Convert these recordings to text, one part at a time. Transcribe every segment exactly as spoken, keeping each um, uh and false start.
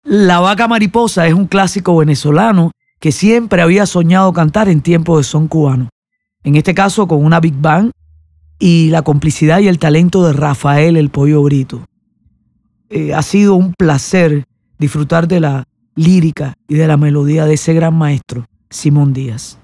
La Vaca Mariposa es un clásico venezolano que siempre había soñado cantar en tiempos de son cubano. En este caso con una big band y la complicidad y el talento de Rafael el Pollo Brito. Eh, ha sido un placer disfrutar de la lírica y de la melodía de ese gran maestro, Simón Díaz.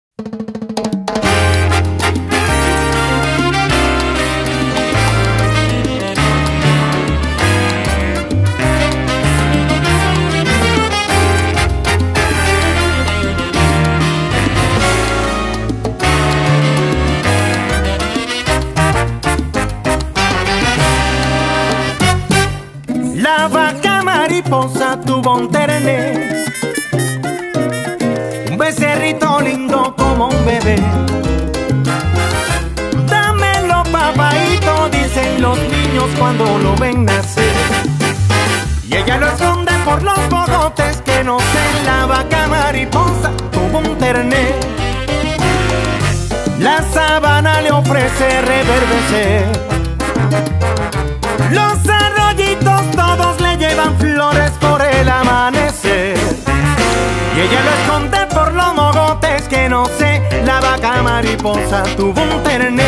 La vaca mariposa tuvo un terné, un becerrito lindo como un bebé. Dámelo, papaito, dicen los niños cuando lo ven nacer. Y ella lo esconde por los bogotes que no sé. La vaca mariposa tuvo un terné, la sabana le ofrece reverdecer. Los arroyitos todos le llevan flores por el amanecer. Y ella lo esconde por los mogotes que no sé. La vaca mariposa tuvo un terné.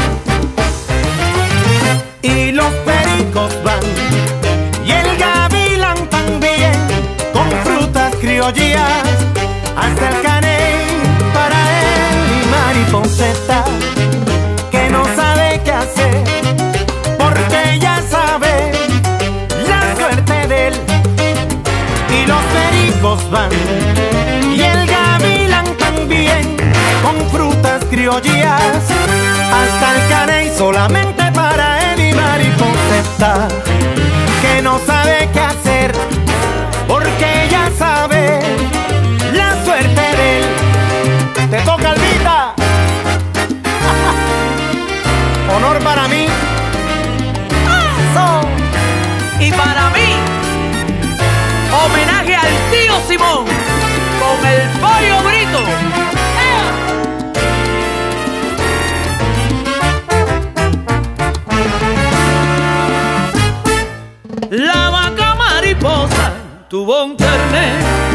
Y los pericos van, y el gavilán también, con frutas criollas hasta el caney. Para él y mariposeta, que no sabe qué hacer, porque ya sabe la suerte de él. Y los pericos van, y el gavilán también, con frutas criollas hasta el caney. Solamente para él y mariposeta, que no sabe qué hacer, porque ya sabe la suerte de él. Te toca, Albita. Honor para mí. Y para mí, homenaje al tío Simón con el Pollo Brito. La vaca mariposa tuvo un terné,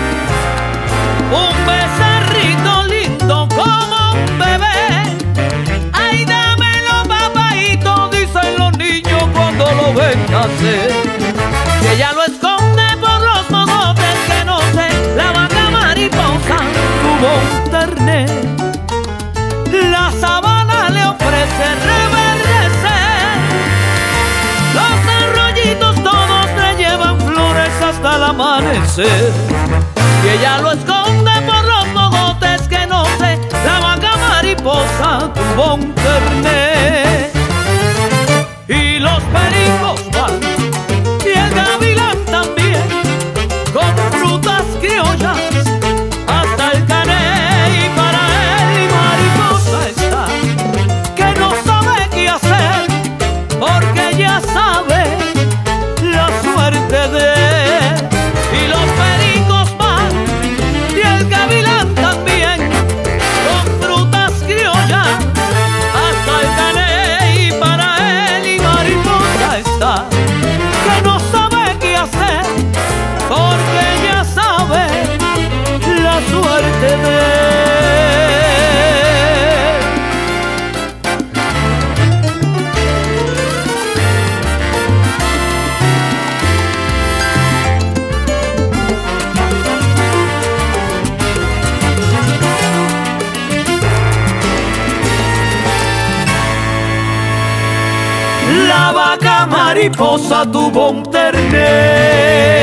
un becerrito lindo como un bebé. Ay, dámelo, papaito, dicen los niños cuando lo ven nacer. Y ella lo esconde por los mogotes que no sé. La vaca mariposa tuvo un terné, la sabana le ofrece reverdecer. Los arroyitos todos le llevan flores hasta el amanecer. Y ella lo esconde por los mogotes que no sé. La vaca mariposa tuvo un terné. Y los pericos van, y el gavilán también, con frutas criollas hasta el caney. Y para él y mariposa está, que no sabe qué hacer, porque ya sabe la suerte de él. Y los pericos van, y el gavilán también, con frutas criollas hasta el caney. Y para él y mariposa está, que no sabe qué hacer, porque ya sabe la suerte de él. La vaca mariposa tuvo un terné.